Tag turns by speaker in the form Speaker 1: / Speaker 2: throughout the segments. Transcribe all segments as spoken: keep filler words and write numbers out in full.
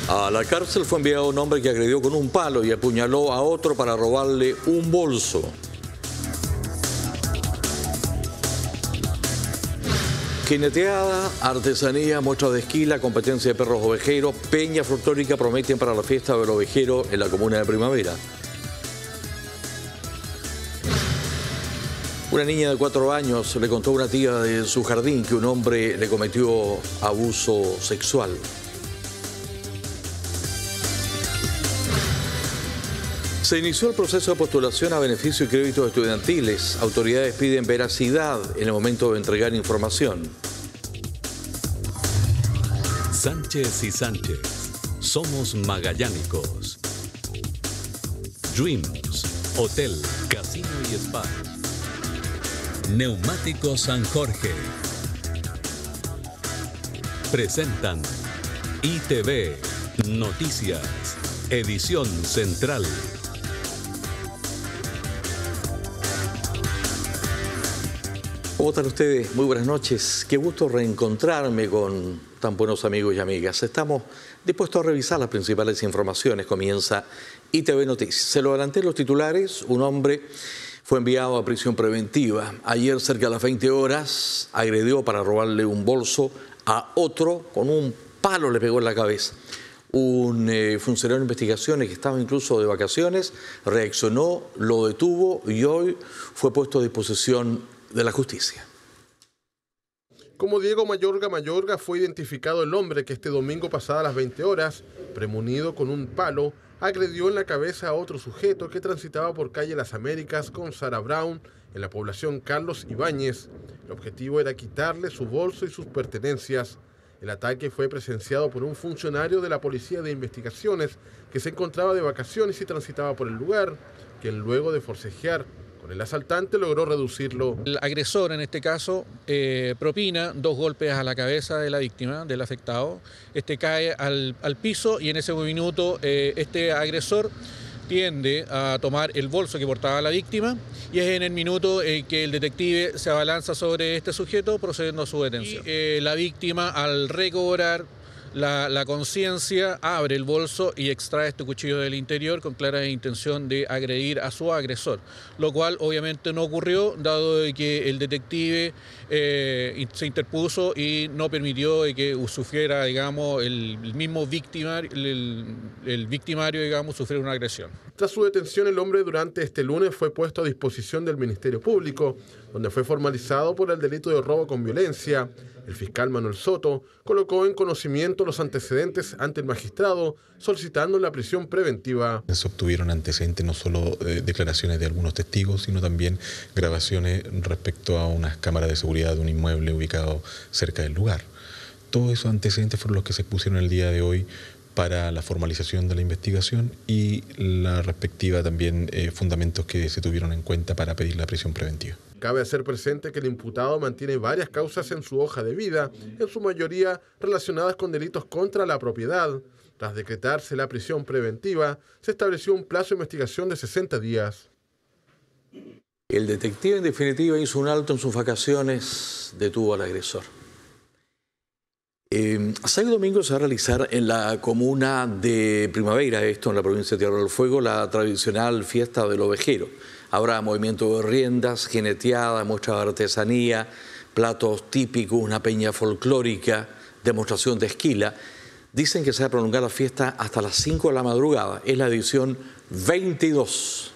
Speaker 1: A la cárcel fue enviado un hombre que agredió con un palo y apuñaló a otro para robarle un bolso. Jineteada, artesanía, muestra de esquila, competencia de perros ovejeros, peña folclórica prometen para la fiesta del ovejero en la comuna de Primavera. Una niña de cuatro años le contó a una tía de su jardín que un hombre le cometió abuso sexual. Se inició el proceso de postulación a beneficio y créditos estudiantiles. Autoridades piden veracidad en el momento de entregar información.
Speaker 2: Sánchez y Sánchez. Somos magallánicos. Dreams. Hotel, casino y spa. Neumáticos San Jorge. Presentan I T V Noticias. Edición Central.
Speaker 1: ¿Cómo están ustedes? Muy buenas noches. Qué gusto reencontrarme con tan buenos amigos y amigas. Estamos dispuestos a revisar las principales informaciones. Comienza I T V Noticias. Se lo adelanté en los titulares. Un hombre fue enviado a prisión preventiva. Ayer, cerca de las veinte horas, agredió para robarle un bolso a otro. Con un palo le pegó en la cabeza. Un eh, funcionario de investigaciones que estaba incluso de vacaciones reaccionó, lo detuvo y hoy fue puesto a disposición de la justicia.
Speaker 3: Como Diego Mayorga Mayorga fue identificado el hombre que este domingo pasada a las veinte horas, premunido con un palo, agredió en la cabeza a otro sujeto que transitaba por calle Las Américas con Sara Brown en la población Carlos Ibáñez. El objetivo era quitarle su bolso y sus pertenencias. El ataque fue presenciado por un funcionario de la Policía de Investigaciones que se encontraba de vacaciones y transitaba por el lugar, quien luego de forcejear con el asaltante logró reducirlo.
Speaker 4: El agresor, en este caso, eh, propina dos golpes a la cabeza de la víctima, del afectado. Este cae al, al piso y en ese minuto eh, este agresor tiende a tomar el bolso que portaba la víctima y es en el minuto eh, que el detective se abalanza sobre este sujeto procediendo a su detención. Y, eh, la víctima, al recobrar la, la conciencia, abre el bolso y extrae este cuchillo del interior con clara intención de agredir a su agresor, lo cual obviamente no ocurrió dado de que el detective eh, se interpuso y no permitió de que sufriera, digamos, el, el mismo victimario, el, el victimario, digamos, sufriera una agresión.
Speaker 3: Tras su detención, el hombre durante este lunes fue puesto a disposición del Ministerio Público, donde fue formalizado por el delito de robo con violencia. El fiscal Manuel Soto colocó en conocimiento los antecedentes ante el magistrado, solicitando la prisión preventiva.
Speaker 5: Se obtuvieron antecedentes no solo eh, declaraciones de algunos testigos, sino también grabaciones respecto a unas cámaras de seguridad de un inmueble ubicado cerca del lugar. Todos esos antecedentes fueron los que se expusieron el día de hoy para la formalización de la investigación y la respectiva también eh, fundamentos que se tuvieron en cuenta para pedir la prisión preventiva.
Speaker 3: Cabe hacer presente que el imputado mantiene varias causas en su hoja de vida, en su mayoría relacionadas con delitos contra la propiedad. Tras decretarse la prisión preventiva, se estableció un plazo de investigación de sesenta días.
Speaker 1: El detective, en definitiva, hizo un alto en sus vacaciones, detuvo al agresor. Eh, sábado y domingo se va a realizar en la comuna de Primavera, esto en la provincia de Tierra del Fuego, la tradicional fiesta del ovejero. Habrá movimiento de riendas, jineteada, muestra de artesanía, platos típicos, una peña folclórica, demostración de esquila. Dicen que se va a prolongar la fiesta hasta las cinco de la madrugada. Es la edición veintidós.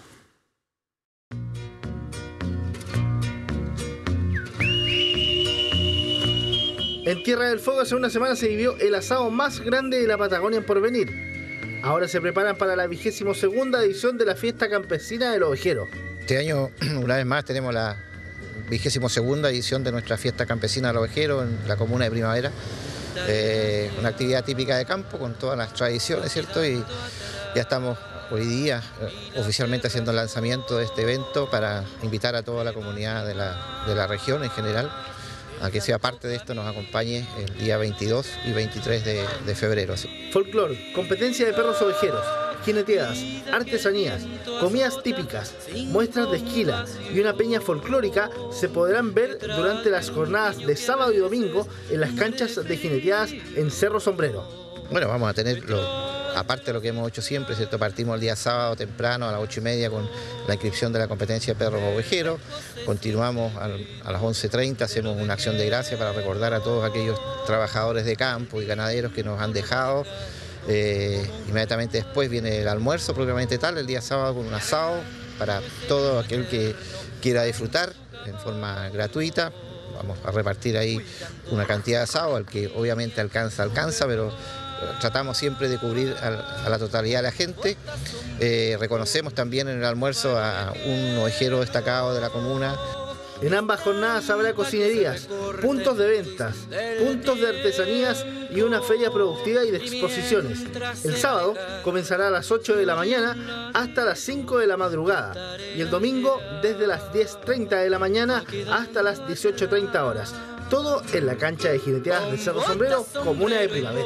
Speaker 6: En Tierra del Fuego hace una semana se vivió el asado más grande de la Patagonia en Porvenir. Ahora se preparan para la vigésimo segunda edición de la fiesta campesina del ovejero.
Speaker 7: Este año, una vez más, tenemos la vigésimo segunda edición de nuestra fiesta campesina del ovejero en la comuna de Primavera. Eh, una actividad típica de campo con todas las tradiciones, ¿cierto? Y ya estamos hoy día eh, oficialmente haciendo el lanzamiento de este evento para invitar a toda la comunidad de la, de la región en general a que sea parte de esto, nos acompañe el día veintidós y veintitrés de, de febrero.
Speaker 6: Folclor, competencia de perros ovejeros, jineteadas, artesanías, comidas típicas, muestras de esquila y una peña folclórica se podrán ver durante las jornadas de sábado y domingo en las canchas de jineteadas en Cerro Sombrero.
Speaker 7: Bueno, vamos a tener, lo, aparte de lo que hemos hecho siempre, ¿cierto? Partimos el día sábado temprano a las ocho y media con la inscripción de la competencia de perros ovejeros. Continuamos al, a las once treinta, hacemos una acción de gracia para recordar a todos aquellos trabajadores de campo y ganaderos que nos han dejado. Eh, inmediatamente después viene el almuerzo propiamente tal, el día sábado con un asado para todo aquel que quiera disfrutar en forma gratuita. Vamos a repartir ahí una cantidad de asado, al que obviamente alcanza, alcanza, pero tratamos siempre de cubrir a, a la totalidad de la gente. Eh, reconocemos también en el almuerzo a un ovejero destacado de la comuna.
Speaker 6: En ambas jornadas habrá cocinerías, puntos de ventas, puntos de artesanías y una feria productiva y de exposiciones. El sábado comenzará a las ocho de la mañana hasta las cinco de la madrugada y el domingo desde las diez treinta de la mañana hasta las dieciocho treinta horas. Todo en la cancha de jineteadas de Cerro Sombrero, comuna de Primavera.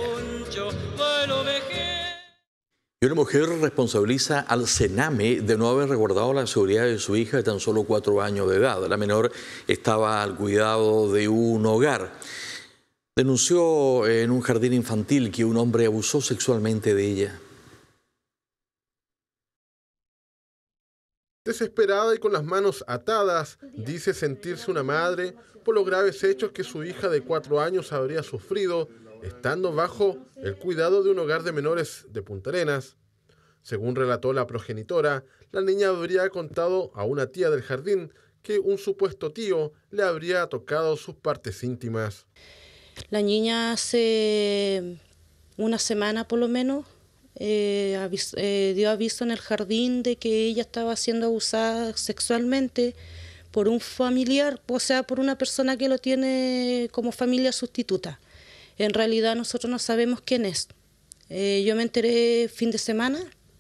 Speaker 1: Y una mujer responsabiliza al Sename de no haber resguardado la seguridad de su hija de tan solo cuatro años de edad. La menor estaba al cuidado de un hogar. Denunció en un jardín infantil que un hombre abusó sexualmente de ella.
Speaker 3: Desesperada y con las manos atadas, dice sentirse una madre por los graves hechos que su hija de cuatro años habría sufrido estando bajo el cuidado de un hogar de menores de Punta Arenas. Según relató la progenitora, la niña habría contado a una tía del jardín que un supuesto tío le habría tocado sus partes íntimas.
Speaker 8: La niña hace una semana por lo menos eh, avis, eh, dio aviso en el jardín de que ella estaba siendo abusada sexualmente por un familiar, o sea, por una persona que lo tiene como familia sustituta. En realidad nosotros no sabemos quién es. Eh, yo me enteré fin de semana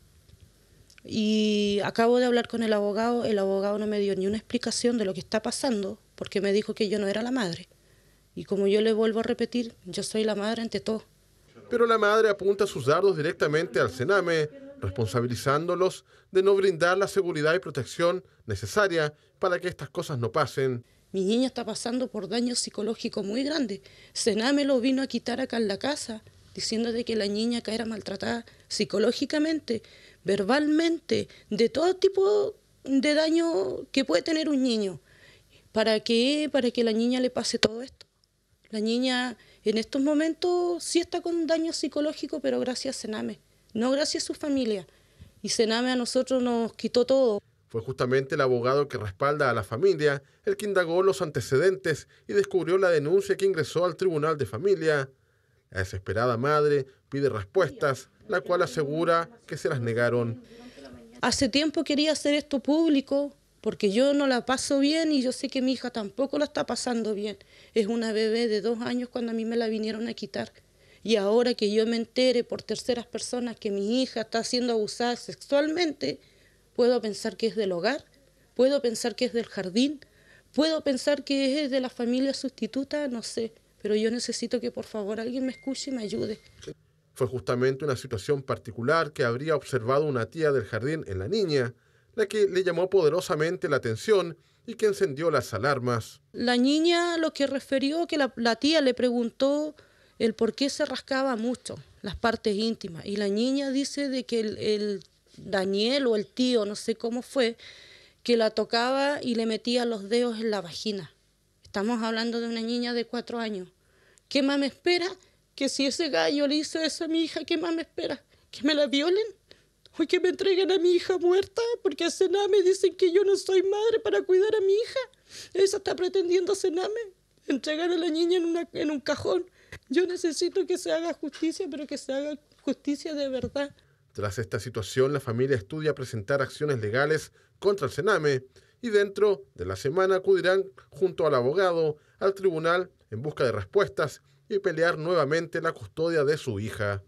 Speaker 8: y acabo de hablar con el abogado. El abogado no me dio ni una explicación de lo que está pasando porque me dijo que yo no era la madre. Y como yo le vuelvo a repetir, yo soy la madre ante todo.
Speaker 3: Pero la madre apunta sus dardos directamente al Sename, responsabilizándolos de no brindar la seguridad y protección necesaria para que estas cosas no pasen.
Speaker 8: Mi niña está pasando por daño psicológico muy grande. Sename lo vino a quitar acá en la casa, diciendo de que la niña acá era maltratada psicológicamente, verbalmente, de todo tipo de daño que puede tener un niño. ¿Para qué? Para que la niña le pase todo esto. La niña en estos momentos sí está con daño psicológico, pero gracias a Sename, no gracias a su familia. Y Sename a nosotros nos quitó todo.
Speaker 3: Fue justamente el abogado que respalda a la familia el que indagó los antecedentes y descubrió la denuncia que ingresó al Tribunal de Familia. La desesperada madre pide respuestas, la cual asegura que se las negaron.
Speaker 8: Hace tiempo quería hacer esto público porque yo no la paso bien y yo sé que mi hija tampoco la está pasando bien. Es una bebé de dos años cuando a mí me la vinieron a quitar. Y ahora que yo me entere por terceras personas que mi hija está siendo abusada sexualmente, puedo pensar que es del hogar, puedo pensar que es del jardín, puedo pensar que es de la familia sustituta, no sé. Pero yo necesito que por favor alguien me escuche y me ayude.
Speaker 3: Fue justamente una situación particular que habría observado una tía del jardín en la niña, la que le llamó poderosamente la atención y que encendió las alarmas.
Speaker 8: La niña lo que refirió, que la, la tía le preguntó el por qué se rascaba mucho las partes íntimas. Y la niña dice de que el, el Daniel o el tío, no sé cómo fue, que la tocaba y le metía los dedos en la vagina. Estamos hablando de una niña de cuatro años. ¿Qué más me espera? Que si ese gallo le hizo eso a mi hija, ¿qué más me espera? ¿Que me la violen? ¿O que me entreguen a mi hija muerta? Porque a Sename dicen que yo no soy madre para cuidar a mi hija. Esa está pretendiendo Sename, entregar a la niña en, una, en un cajón. Yo necesito que se haga justicia, pero que se haga justicia de verdad.
Speaker 3: Tras esta situación, la familia estudia presentar acciones legales contra el Sename y dentro de la semana acudirán junto al abogado al tribunal en busca de respuestas y pelear nuevamente la custodia de su hija.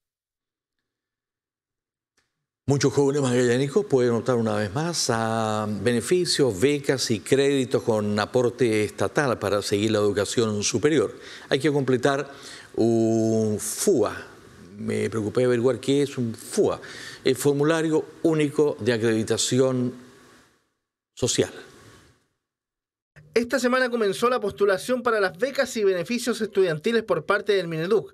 Speaker 1: Muchos jóvenes magallánicos pueden optar una vez más a beneficios, becas y créditos con aporte estatal para seguir la educación superior. Hay que completar un F U A. Me preocupé de averiguar qué es un F U A, el Formulario Único de Acreditación Social.
Speaker 6: Esta semana comenzó la postulación para las becas y beneficios estudiantiles por parte del Mineduc.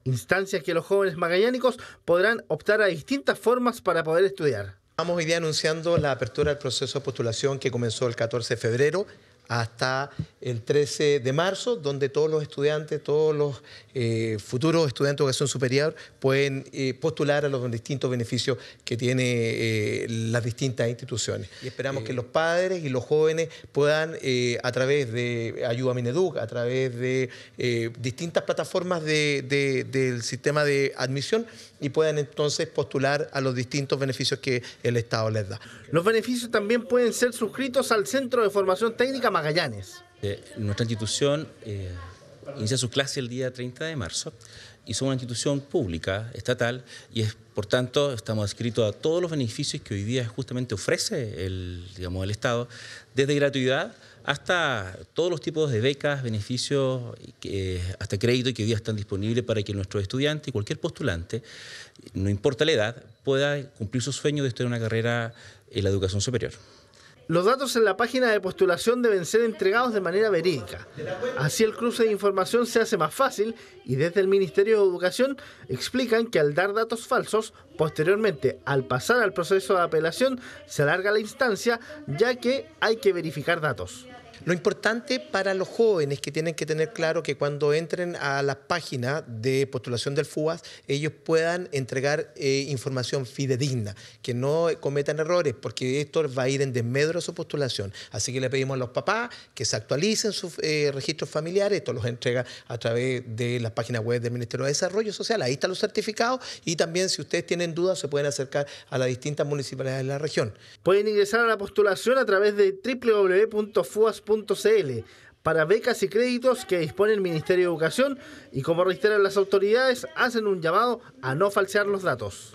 Speaker 6: instancias que los jóvenes magallánicos podrán optar a distintas formas para poder estudiar.
Speaker 9: Estamos hoy día anunciando la apertura del proceso de postulación que comenzó el catorce de febrero hasta el trece de marzo, donde todos los estudiantes, todos los eh, futuros estudiantes de educación superior pueden eh, postular a los distintos beneficios que tienen eh, las distintas instituciones. Y esperamos eh, que los padres y los jóvenes puedan, eh, a través de Ayuda Mineduc, a través de eh, distintas plataformas de, de, del sistema de admisión, y puedan entonces postular a los distintos beneficios que el Estado les da.
Speaker 6: Los beneficios también pueden ser suscritos al Centro de Formación Técnica Magallanes.
Speaker 10: Eh, nuestra institución eh, inicia su clase el día treinta de marzo y somos una institución pública, estatal, y es, por tanto estamos adscritos a todos los beneficios que hoy día justamente ofrece el, digamos, el Estado, desde gratuidad hasta todos los tipos de becas, beneficios, eh, hasta crédito que hoy día están disponibles para que nuestros estudiantes y cualquier postulante, no importa la edad, pueda cumplir su sueño de estudiar una carrera en la educación superior.
Speaker 6: Los datos en la página de postulación deben ser entregados de manera verídica. Así el cruce de información se hace más fácil y desde el Ministerio de Educación explican que al dar datos falsos, posteriormente al pasar al proceso de apelación se alarga la instancia ya que hay que verificar datos.
Speaker 9: Lo importante para los jóvenes que tienen que tener claro que cuando entren a la página de postulación del FUAS, ellos puedan entregar eh, información fidedigna, que no cometan errores, porque esto va a ir en desmedro de su postulación. Así que le pedimos a los papás que se actualicen sus eh, registros familiares. Esto los entrega a través de la página web del Ministerio de Desarrollo Social. Ahí están los certificados y también si ustedes tienen dudas se pueden acercar a las distintas municipalidades de la región.
Speaker 6: Pueden ingresar a la postulación a través de doble u doble u doble u punto fuas punto c l para becas y créditos que dispone el Ministerio de Educación y, como reiteran las autoridades, hacen un llamado a no falsear los datos.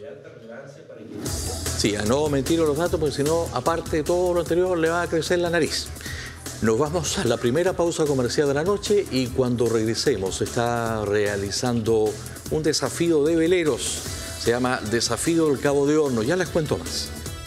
Speaker 1: Sí, a no mentir los datos, porque si no, aparte de todo lo anterior, le va a crecer la nariz. Nos vamos a la primera pausa comercial de la noche y cuando regresemos se está realizando un desafío de veleros. Se llama Desafío del Cabo de Horno. Ya les cuento más.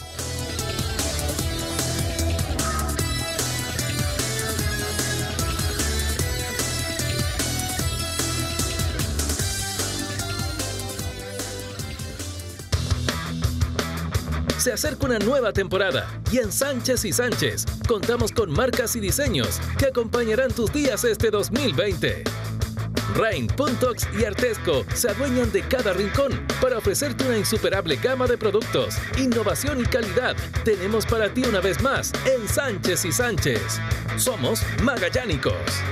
Speaker 11: Se acerca una nueva temporada y en Sánchez y Sánchez contamos con marcas y diseños que acompañarán tus días este dos mil veinte. Rain, Puntox y Artesco se adueñan de cada rincón para ofrecerte una insuperable gama de productos, innovación y calidad. Tenemos para ti una vez más en Sánchez y Sánchez. Somos magallánicos.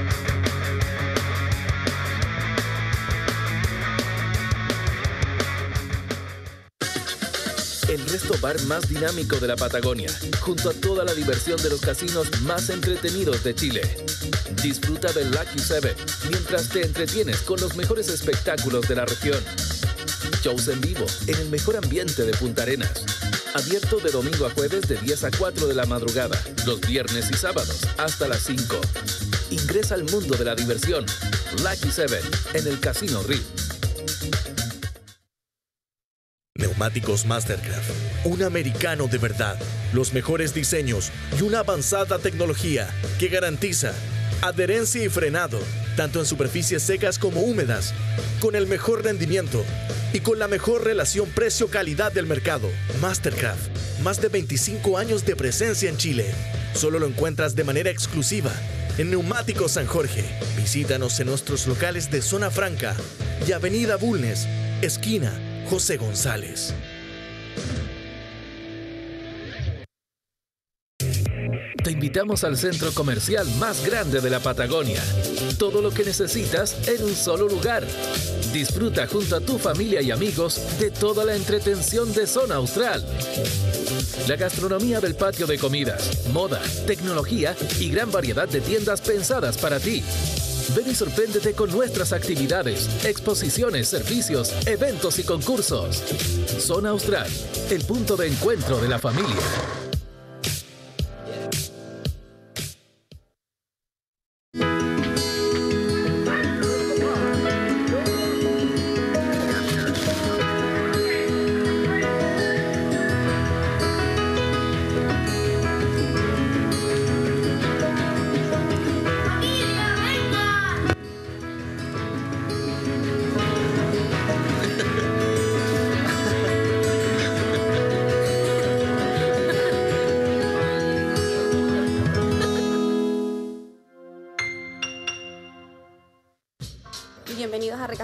Speaker 11: El resto bar más dinámico de la Patagonia, junto a toda la diversión de los casinos más entretenidos de Chile. Disfruta del Lucky Seven mientras te entretienes con los mejores espectáculos de la región. Shows en vivo en el mejor ambiente de Punta Arenas. Abierto de domingo a jueves de diez a cuatro de la madrugada, los viernes y sábados hasta las cinco. Ingresa al mundo de la diversión. Lucky Seven en el Casino R I V.
Speaker 12: Neumáticos Mastercraft, un americano de verdad, los mejores diseños y una avanzada tecnología que garantiza adherencia y frenado, tanto en superficies secas como húmedas, con el mejor rendimiento y con la mejor relación precio-calidad del mercado. Mastercraft, más de veinticinco años de presencia en Chile. Solo lo encuentras de manera exclusiva en Neumáticos San Jorge. Visítanos en nuestros locales de Zona Franca y Avenida Bulnes, esquina José González.
Speaker 11: Te invitamos al centro comercial más grande de la Patagonia. Todo lo que necesitas en un solo lugar. Disfruta junto a tu familia y amigos de toda la entretención de Zona Austral. La gastronomía del patio de comidas, moda, tecnología y gran variedad de tiendas pensadas para ti. Ven y sorpréndete con nuestras actividades, exposiciones, servicios, eventos y concursos. Zona Austral, el punto de encuentro de la familia.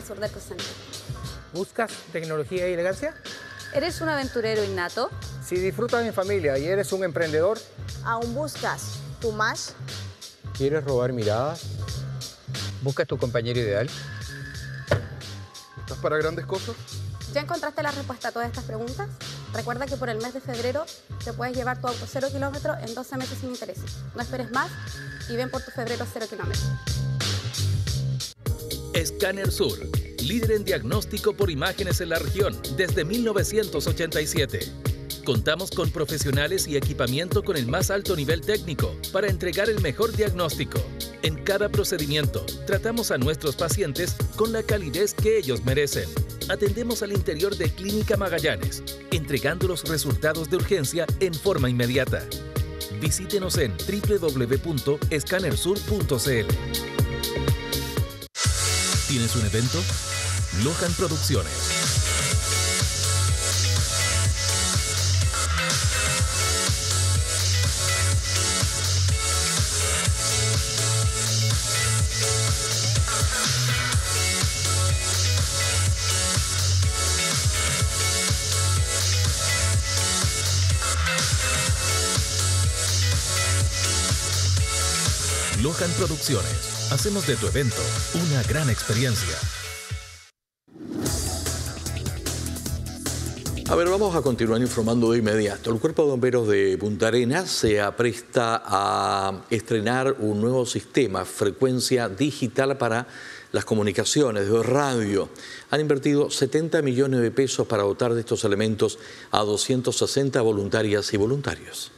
Speaker 13: sur del Cocente.
Speaker 14: ¿Buscas tecnología y elegancia?
Speaker 13: ¿Eres un aventurero innato?
Speaker 14: Si disfrutas en familia y eres un emprendedor.
Speaker 13: ¿Aún buscas tu match?
Speaker 14: ¿Quieres robar miradas? ¿Buscas tu compañero ideal?
Speaker 3: ¿Estás para grandes cosas?
Speaker 13: ¿Ya encontraste la respuesta a todas estas preguntas? Recuerda que por el mes de febrero te puedes llevar tu auto cero kilómetros en doce meses sin intereses. No esperes más y ven por tu febrero cero kilómetros.
Speaker 11: Escáner Sur, líder en diagnóstico por imágenes en la región desde mil novecientos ochenta y siete. Contamos con profesionales y equipamiento con el más alto nivel técnico para entregar el mejor diagnóstico. En cada procedimiento, tratamos a nuestros pacientes con la calidez que ellos merecen. Atendemos al interior de Clínica Magallanes, entregando los resultados de urgencia en forma inmediata. Visítenos en doble u doble u doble u punto escáner sur punto c l. ¿Tienes un evento? Lohan Producciones. Lohan Producciones. Hacemos de tu evento una gran experiencia.
Speaker 1: A ver, vamos a continuar informando de inmediato. El Cuerpo de Bomberos de Punta Arenas se apresta a estrenar un nuevo sistema, frecuencia digital para las comunicaciones de radio. Han invertido setenta millones de pesos para dotar de estos elementos a doscientas sesenta voluntarias y voluntarios.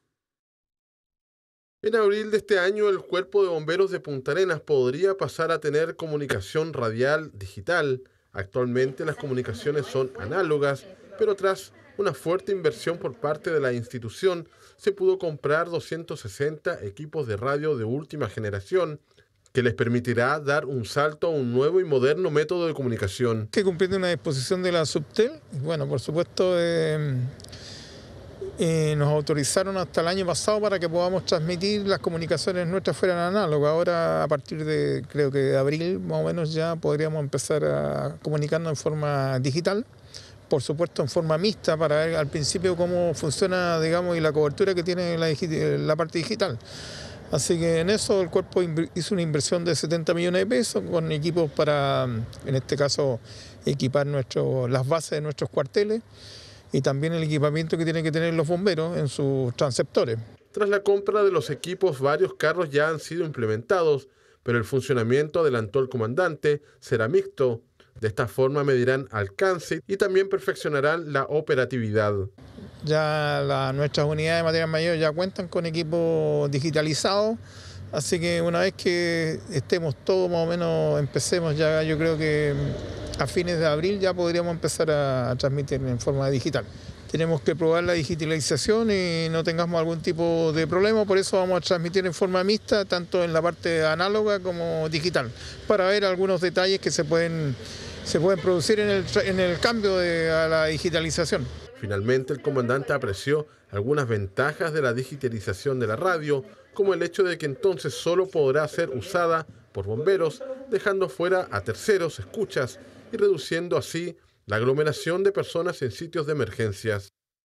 Speaker 3: En abril de este año, el Cuerpo de Bomberos de Punta Arenas podría pasar a tener comunicación radial digital. Actualmente las comunicaciones son análogas, pero tras una fuerte inversión por parte de la institución, se pudo comprar doscientos sesenta equipos de radio de última generación, que les permitirá dar un salto a un nuevo y moderno método de comunicación.
Speaker 15: Que cumpliendo una disposición de la Subtel, bueno, por supuesto, eh, eh, nos autorizaron hasta el año pasado para que podamos transmitir las comunicaciones nuestras fueran análogas. Ahora, a partir de, creo que de abril, más o menos, ya podríamos empezar a comunicarnos en forma digital. Por supuesto, en forma mixta, para ver al principio cómo funciona, digamos, y la cobertura que tiene la, la parte digital. Así que en eso el cuerpo hizo una inversión de setenta millones de pesos con equipos para, en este caso, equipar nuestro, las bases de nuestros cuarteles y también el equipamiento que tienen que tener los bomberos en sus transceptores.
Speaker 3: Tras la compra de los equipos, varios carros ya han sido implementados, pero el funcionamiento, adelantó el comandante, será mixto. De esta forma medirán alcance y también perfeccionarán la operatividad.
Speaker 15: Ya la, nuestras unidades de material mayor ya cuentan con equipos digitalizados, así que una vez que estemos todos más o menos, empecemos ya, yo creo que a fines de abril ya podríamos empezar a, a transmitir en forma digital. Tenemos que probar la digitalización y no tengamos algún tipo de problema, por eso vamos a transmitir en forma mixta, tanto en la parte análoga como digital, para ver algunos detalles que se pueden, se pueden producir en el, en el cambio de, a la digitalización.
Speaker 3: Finalmente, el comandante apreció algunas ventajas de la digitalización de la radio, como el hecho de que entonces solo podrá ser usada por bomberos, dejando fuera a terceros escuchas y reduciendo así la aglomeración de personas en sitios de emergencias.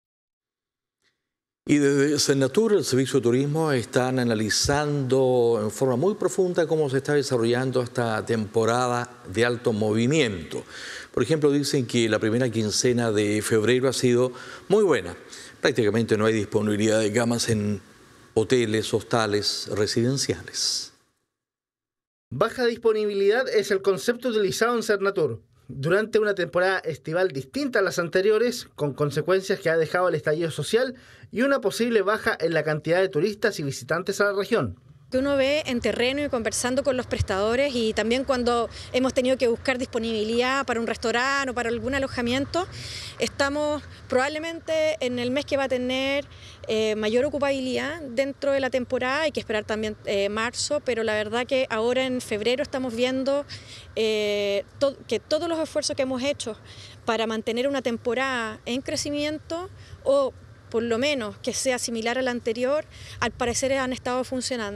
Speaker 1: Y desde Senatur, el Servicio de Turismo, están analizando en forma muy profunda cómo se está desarrollando esta temporada de alto movimiento. Por ejemplo, dicen que la primera quincena de febrero ha sido muy buena. Prácticamente no hay disponibilidad de camas en hoteles, hostales, residenciales.
Speaker 6: Baja disponibilidad es el concepto utilizado en Senatur durante una temporada estival distinta a las anteriores, con consecuencias que ha dejado el estallido social y una posible baja en la cantidad de turistas y visitantes a la región.
Speaker 16: Que uno ve en terreno y conversando con los prestadores, y también cuando hemos tenido que buscar disponibilidad para un restaurante o para algún alojamiento, estamos probablemente en el mes que va a tener eh, mayor ocupabilidad dentro de la temporada. Hay que esperar también eh, marzo, pero la verdad que ahora en febrero estamos viendo eh, to- que todos los esfuerzos que hemos hecho para mantener una temporada en crecimiento, o por lo menos que sea similar a la anterior, al parecer han estado funcionando.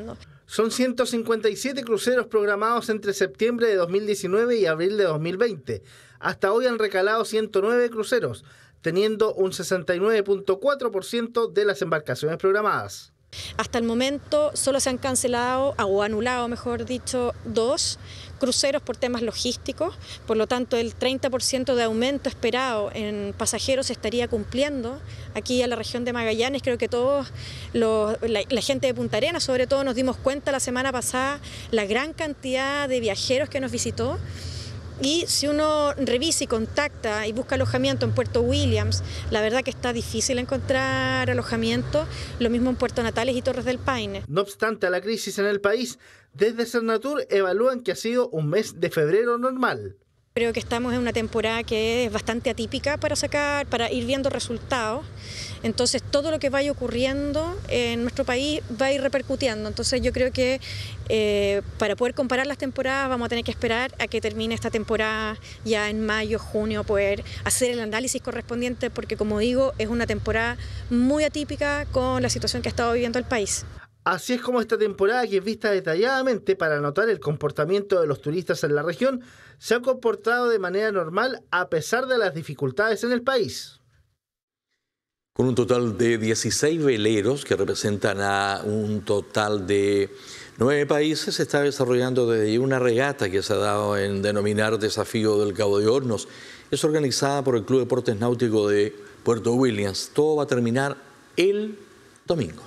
Speaker 6: Son ciento cincuenta y siete cruceros programados entre septiembre de dos mil diecinueve y abril de dos mil veinte. Hasta hoy han recalado ciento nueve cruceros, teniendo un sesenta y nueve punto cuatro por ciento de las embarcaciones programadas.
Speaker 16: Hasta el momento solo se han cancelado, o anulado mejor dicho, dos cruceros por temas logísticos, por lo tanto el treinta por ciento de aumento esperado en pasajeros se estaría cumpliendo aquí a la región de Magallanes. Creo que todos, los, la, la gente de Punta Arenas sobre todo, nos dimos cuenta la semana pasada la gran cantidad de viajeros que nos visitó. Y si uno revisa y contacta y busca alojamiento en Puerto Williams, la verdad que está difícil encontrar alojamiento, lo mismo en Puerto Natales y Torres del Paine.
Speaker 6: No obstante a la crisis en el país, desde Cernatur evalúan que ha sido un mes de febrero normal.
Speaker 16: Creo que estamos en una temporada que es bastante atípica para sacar, para ir viendo resultados. Entonces todo lo que vaya ocurriendo en nuestro país va a ir repercutiendo. Entonces yo creo que eh, para poder comparar las temporadas vamos a tener que esperar a que termine esta temporada ya en mayo, junio, poder hacer el análisis correspondiente, porque como digo, es una temporada muy atípica con la situación que ha estado viviendo el país.
Speaker 6: Así es como esta temporada, que es vista detalladamente para notar el comportamiento de los turistas en la región, se ha comportado de manera normal a pesar de las dificultades en el país.
Speaker 1: Con un total de dieciséis veleros que representan a un total de nueve países, se está desarrollando desde una regata que se ha dado en denominar Desafío del Cabo de Hornos. Es organizada por el Club Deportes Náutico de Puerto Williams. Todo va a terminar el domingo.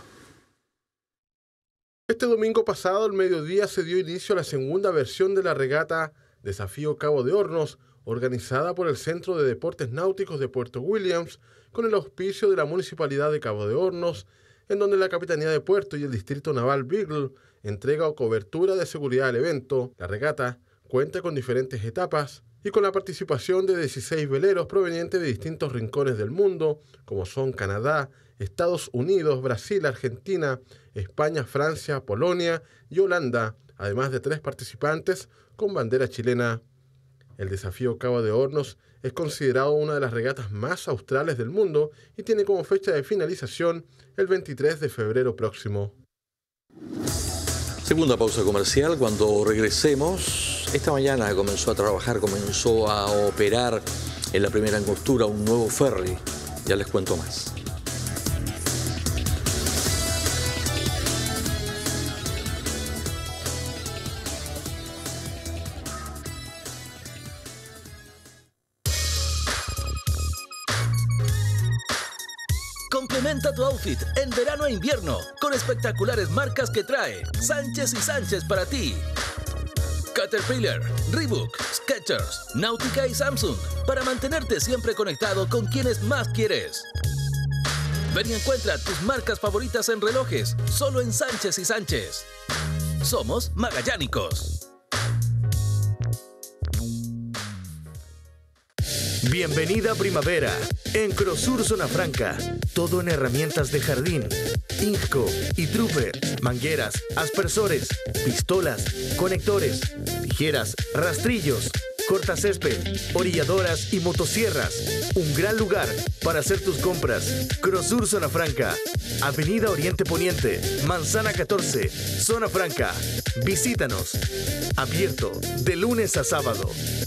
Speaker 3: Este domingo pasado, al mediodía, se dio inicio a la segunda versión de la regata Desafío Cabo de Hornos, organizada por el Centro de Deportes Náuticos de Puerto Williams, con el auspicio de la Municipalidad de Cabo de Hornos, en donde la Capitanía de Puerto y el Distrito Naval Beagle entrega cobertura de seguridad al evento. La regata cuenta con diferentes etapas y con la participación de dieciséis veleros provenientes de distintos rincones del mundo, como son Canadá, Estados Unidos, Brasil, Argentina, España, Francia, Polonia y Holanda, además de tres participantes con bandera chilena. El Desafío Cabo de Hornos es considerado una de las regatas más australes del mundo y tiene como fecha de finalización el veintitrés de febrero próximo.
Speaker 1: Segunda pausa comercial. Cuando regresemos, esta mañana comenzó a trabajar, comenzó a operar en la primera angostura un nuevo ferry. Ya les cuento más.
Speaker 11: Complementa tu outfit en verano e invierno con espectaculares marcas que trae Sánchez y Sánchez para ti. Caterpillar, Reebok, Skechers, Nautica y Samsung para mantenerte siempre conectado con quienes más quieres. Ven y encuentra tus marcas favoritas en relojes solo en Sánchez y Sánchez. Somos magallánicos.
Speaker 12: Bienvenida primavera en Crosur Zona Franca. Todo en herramientas de jardín, Inco y Trooper, mangueras, aspersores, pistolas, conectores, tijeras, rastrillos, cortacésped, orilladoras y motosierras. Un gran lugar para hacer tus compras. Crosur Zona Franca, Avenida Oriente Poniente, Manzana catorce, Zona Franca. Visítanos. Abierto de lunes a sábado.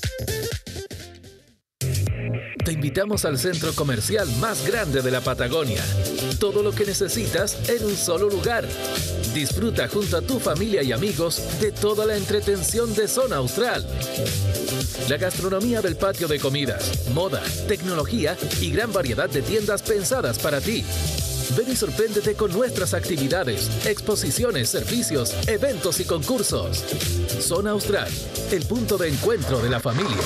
Speaker 11: Te invitamos al centro comercial más grande de la Patagonia. Todo lo que necesitas en un solo lugar. Disfruta junto a tu familia y amigos de toda la entretención de Zona Austral. La gastronomía del patio de comidas, moda, tecnología y gran variedad de tiendas pensadas para ti. Ven y sorpréndete con nuestras actividades, exposiciones, servicios, eventos y concursos. Zona Austral, el punto de encuentro de la familia.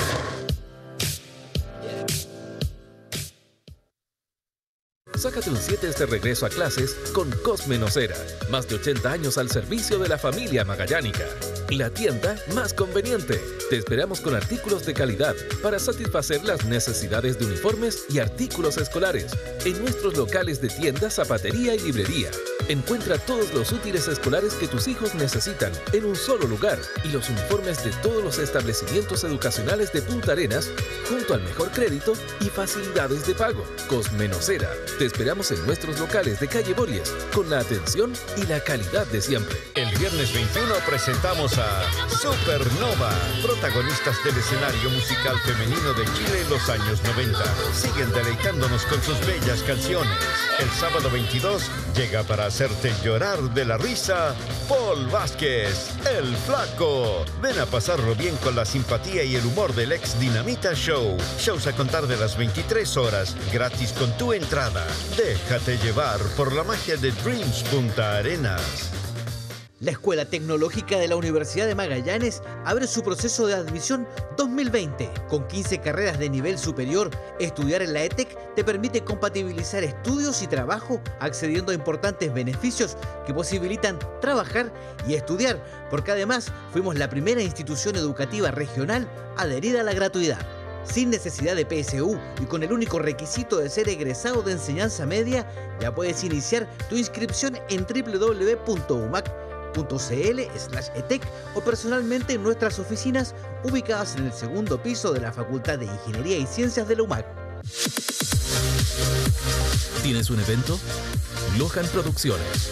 Speaker 11: Sácate un siete este regreso a clases con Cosme Nocera. Más de ochenta años al servicio de la familia magallánica. la tienda más conveniente. Te esperamos con artículos de calidad para satisfacer las necesidades de uniformes y artículos escolares en nuestros locales de tienda, zapatería y librería. Encuentra todos los útiles escolares que tus hijos necesitan en un solo lugar y los uniformes de todos los establecimientos educacionales de Punta Arenas junto al mejor crédito y facilidades de pago. Cosmenocera. Te esperamos en nuestros locales de calle Bories con la atención y la calidad de siempre.
Speaker 17: El viernes veintiuno presentamos a Supernova, protagonistas del escenario musical femenino de Chile en los años noventa. Siguen deleitándonos con sus bellas canciones. El sábado veintidós llega para hacerte llorar de la risa Paul Vázquez, el Flaco. Ven a pasarlo bien con la simpatía y el humor del ex Dinamita Show. Shows a contar de las veintitrés horas, gratis con tu entrada. Déjate llevar por la magia de Dreams Punta Arenas.
Speaker 18: La Escuela Tecnológica de la Universidad de Magallanes abre su proceso de admisión dos mil veinte. Con quince carreras de nivel superior, estudiar en la E T E C te permite compatibilizar estudios y trabajo, accediendo a importantes beneficios que posibilitan trabajar y estudiar, porque además fuimos la primera institución educativa regional adherida a la gratuidad. Sin necesidad de P S U y con el único requisito de ser egresado de enseñanza media, ya puedes iniciar tu inscripción en w w w punto u m a c punto c l slash e t e c o personalmente en nuestras oficinas ubicadas en el segundo piso de la Facultad de Ingeniería y Ciencias de la U M A C.
Speaker 11: ¿Tienes un evento? Lohan Producciones.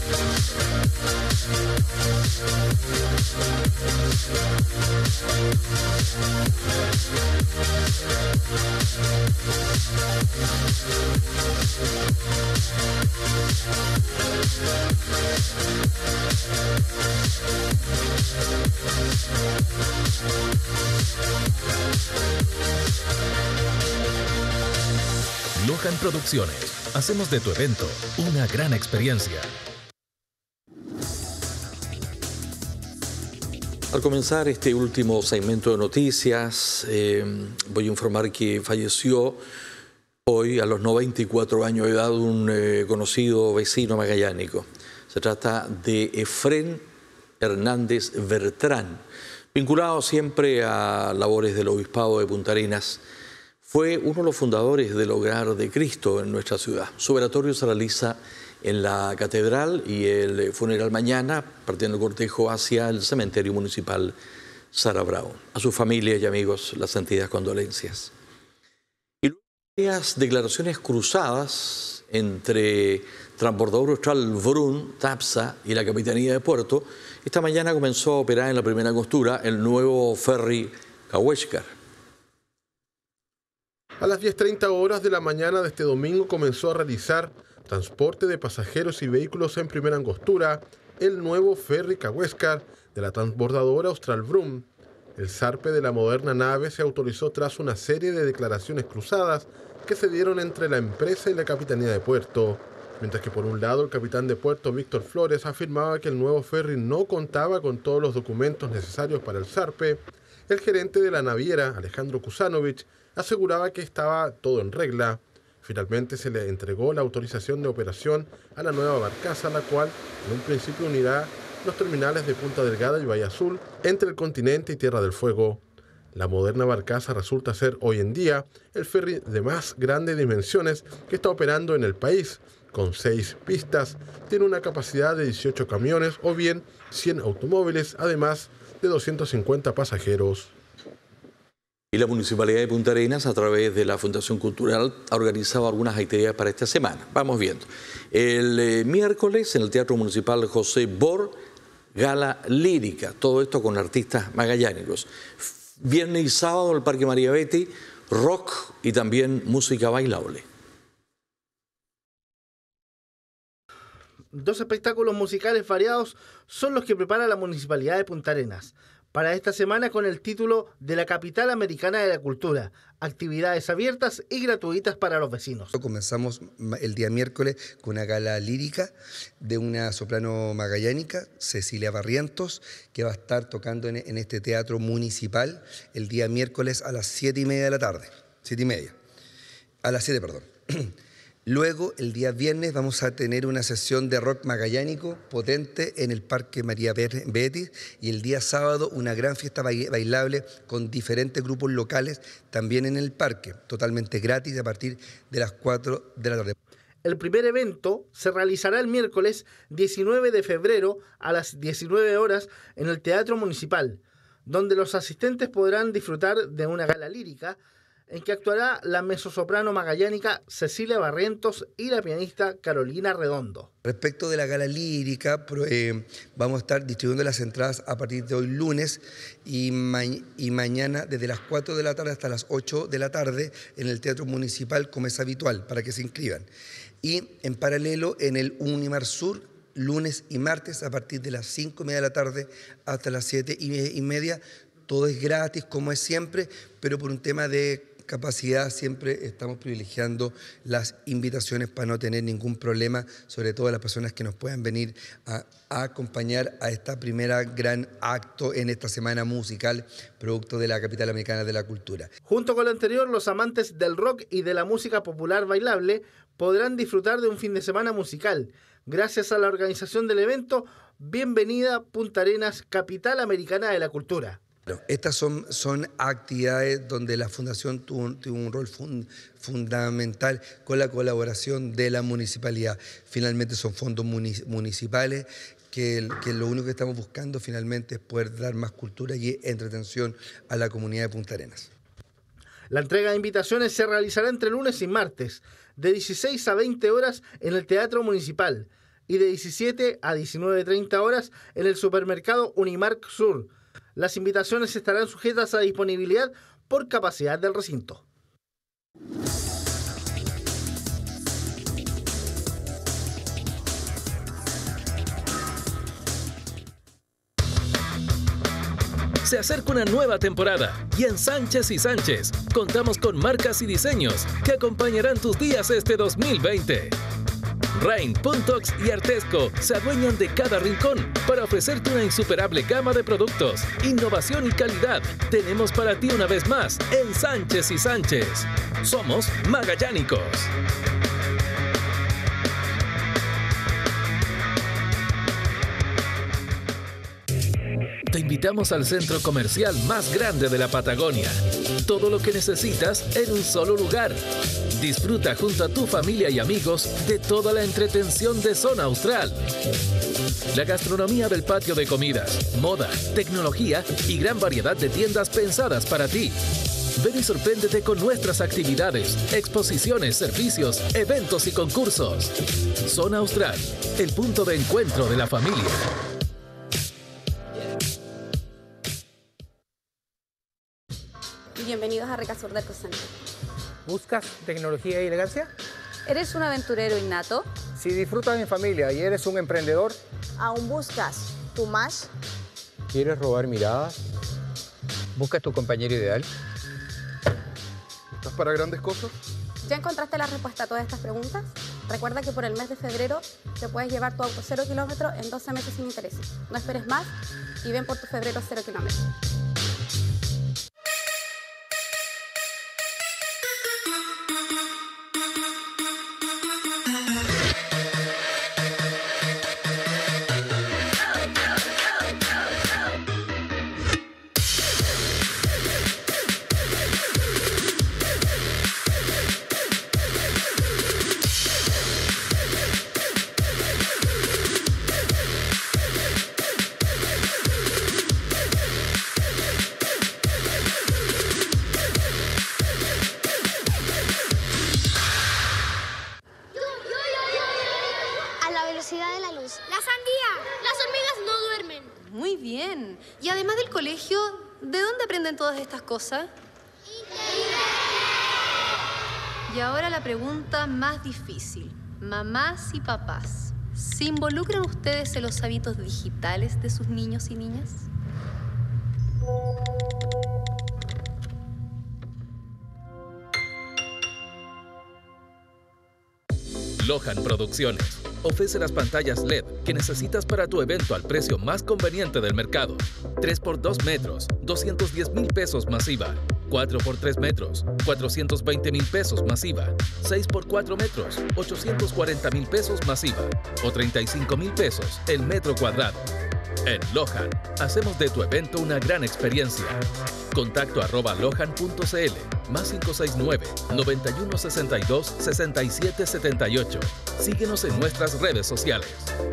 Speaker 11: Lohan Producciones. Hacemos de tu evento una gran experiencia.
Speaker 1: Al comenzar este último segmento de noticias, eh, voy a informar que falleció hoy a los noventa y cuatro años de edad un eh, conocido vecino magallánico. Se trata de Efrén Hernández Bertrán, vinculado siempre a labores del Obispado de Punta Arenas. Fue uno de los fundadores del Hogar de Cristo en nuestra ciudad. Su velatorio se realiza en la catedral y el funeral mañana, partiendo el cortejo hacia el cementerio municipal Sara Bravo. A su familia y amigos, las sentidas condolencias. Y luego de varias declaraciones cruzadas entre Transbordador Austral Vroon, TAPSA y la Capitanía de Puerto, esta mañana comenzó a operar en la primera costura el nuevo ferry Cahuéscar.
Speaker 3: A las diez treinta horas de la mañana de este domingo comenzó a realizar transporte de pasajeros y vehículos en primera angostura el nuevo ferry Cahuéscar de la transbordadora Austral Vroon. El zarpe de la moderna nave se autorizó tras una serie de declaraciones cruzadas que se dieron entre la empresa y la Capitanía de Puerto. Mientras que por un lado el capitán de Puerto, Víctor Flores, afirmaba que el nuevo ferry no contaba con todos los documentos necesarios para el zarpe, el gerente de la naviera, Alejandro Kusanovich, aseguraba que estaba todo en regla. Finalmente se le entregó la autorización de operación a la nueva barcaza, la cual en un principio unirá los terminales de Punta Delgada y Bahía Azul entre el continente y Tierra del Fuego. La moderna barcaza resulta ser hoy en día el ferry de más grandes dimensiones que está operando en el país. Con seis pistas, tiene una capacidad de dieciocho camiones o bien cien automóviles, además de doscientos cincuenta pasajeros.
Speaker 1: Y la Municipalidad de Punta Arenas, a través de la Fundación Cultural, ha organizado algunas actividades para esta semana. Vamos viendo. El eh, miércoles, en el Teatro Municipal José Bor, gala lírica. Todo esto con artistas magallánicos. Viernes y sábado, el Parque María Betty, rock y también música bailable.
Speaker 6: Dos espectáculos musicales variados son los que prepara la Municipalidad de Punta Arenas para esta semana, con el título de la Capital Americana de la Cultura, actividades abiertas y gratuitas para los vecinos.
Speaker 19: Comenzamos el día miércoles con una gala lírica de una soprano magallánica, Cecilia Barrientos, que va a estar tocando en, en este teatro municipal el día miércoles a las siete y media de la tarde, siete y media, a las siete, perdón. Luego, el día viernes, vamos a tener una sesión de rock magallánico potente en el Parque María Betis, y el día sábado una gran fiesta bailable con diferentes grupos locales también en el parque, totalmente gratis a partir de las cuatro de la tarde.
Speaker 6: El primer evento se realizará el miércoles diecinueve de febrero a las diecinueve horas en el Teatro Municipal, donde los asistentes podrán disfrutar de una gala lírica en que actuará la mezzosoprano magallánica Cecilia Barrientos y la pianista Carolina Redondo.
Speaker 19: Respecto de la gala lírica, eh, vamos a estar distribuyendo las entradas a partir de hoy lunes y, ma y mañana desde las cuatro de la tarde hasta las ocho de la tarde en el Teatro Municipal, como es habitual, para que se inscriban. Y en paralelo en el Unimar Sur, lunes y martes a partir de las cinco y media de la tarde hasta las siete y media. Todo es gratis, como es siempre, pero por un tema de capacidad siempre estamos privilegiando las invitaciones para no tener ningún problema, sobre todo las personas que nos puedan venir a, a acompañar a esta primera gran acto en esta semana musical, producto de la Capital Americana de la Cultura.
Speaker 6: Junto con lo anterior, los amantes del rock y de la música popular bailable podrán disfrutar de un fin de semana musical, gracias a la organización del evento Bienvenida Punta Arenas, Capital Americana de la Cultura.
Speaker 19: Estas son, son actividades donde la Fundación tuvo, tuvo un rol fund, fundamental con la colaboración de la municipalidad. Finalmente son fondos municipales que, que lo único que estamos buscando finalmente es poder dar más cultura y entretención a la comunidad de Punta Arenas.
Speaker 6: La entrega de invitaciones se realizará entre lunes y martes, de dieciséis a veinte horas en el Teatro Municipal y de diecisiete a diecinueve treinta horas en el supermercado Unimark Sur. Las invitaciones estarán sujetas a disponibilidad por capacidad del recinto.
Speaker 11: Se acerca una nueva temporada y en Sánchez y Sánchez contamos con marcas y diseños que acompañarán tus días este dos mil veinte. Rain, Puntox y Artesco se adueñan de cada rincón para ofrecerte una insuperable gama de productos, innovación y calidad. Tenemos para ti una vez más en Sánchez y Sánchez. Somos magallánicos. Te invitamos al centro comercial más grande de la Patagonia. Todo lo que necesitas en un solo lugar. Disfruta junto a tu familia y amigos de toda la entretención de Zona Austral. La gastronomía del patio de comidas, moda, tecnología y gran variedad de tiendas pensadas para ti. Ven y sorpréndete con nuestras actividades, exposiciones, servicios, eventos y concursos. Zona Austral, el punto de encuentro de la familia.
Speaker 13: Bienvenidos a Recasur del Center.
Speaker 20: ¿Buscas tecnología y elegancia?
Speaker 21: ¿Eres un aventurero innato?
Speaker 20: Si disfrutas en familia y eres un emprendedor.
Speaker 21: ¿Aún buscas tu match?
Speaker 14: ¿Quieres robar miradas? ¿Buscas tu compañero ideal?
Speaker 3: ¿Estás para grandes cosas?
Speaker 13: ¿Ya encontraste la respuesta a todas estas preguntas? Recuerda que por el mes de febrero te puedes llevar tu auto cero kilómetros en doce meses sin intereses. No esperes más y ven por tu febrero cero kilómetros.
Speaker 22: Y además del colegio, ¿de dónde aprenden todas estas cosas? Y ahora la pregunta más difícil. Mamás y papás, ¿se involucran ustedes en los hábitos digitales de sus niños y niñas?
Speaker 11: Lohan Producciones ofrece las pantallas L E D que necesitas para tu evento al precio más conveniente del mercado. tres por dos metros, doscientos diez mil pesos masiva. cuatro por tres metros, cuatrocientos veinte mil pesos más I V A. seis por cuatro metros, ochocientos cuarenta mil pesos más I V A. O treinta y cinco mil pesos el metro cuadrado. En Lohan, hacemos de tu evento una gran experiencia. Contacto arroba lohan punto cl, más cinco seis nueve, noventa y uno sesenta y dos, sesenta y siete setenta y ocho. Síguenos en nuestras redes sociales.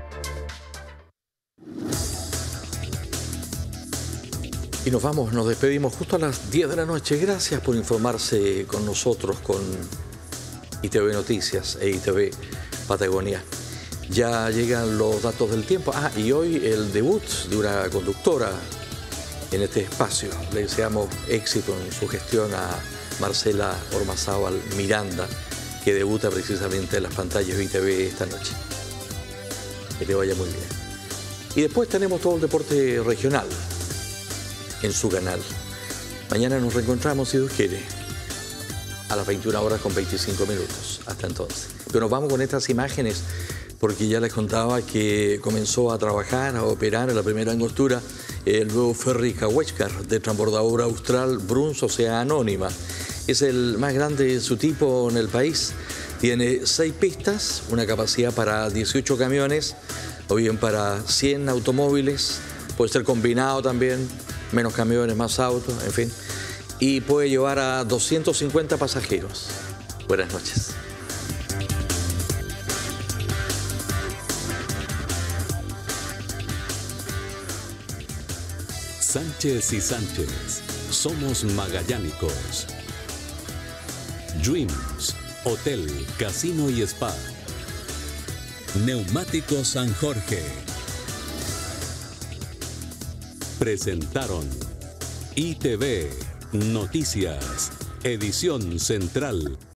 Speaker 1: Y nos vamos, nos despedimos justo a las diez de la noche. Gracias por informarse con nosotros, con I T V Noticias e I T V Patagonia. Ya llegan los datos del tiempo. Ah, y hoy el debut de una conductora en este espacio. Le deseamos éxito en su gestión a Marcela Ormazábal Miranda, que debuta precisamente en las pantallas de I T V esta noche. Que te vaya muy bien. Y después tenemos todo el deporte regional en su canal. Mañana nos reencontramos, si Dios quiere, a las veintiuna horas con veinticinco minutos. Hasta entonces. Pero nos vamos con estas imágenes, porque ya les contaba que comenzó a trabajar, a operar en la primera angostura el nuevo ferry Cahuéscar de transbordadora austral Bruns, o sea, anónima. Es el más grande de su tipo en el país. Tiene seis pistas, una capacidad para dieciocho camiones, o bien para cien automóviles. Puede ser combinado también, menos camiones, más autos, en fin. Y puede llevar a doscientos cincuenta pasajeros. Buenas noches.
Speaker 2: Sánchez y Sánchez, somos magallánicos. Dreams, Hotel, Casino y Spa. Neumáticos San Jorge. Presentaron I T V Noticias, edición central.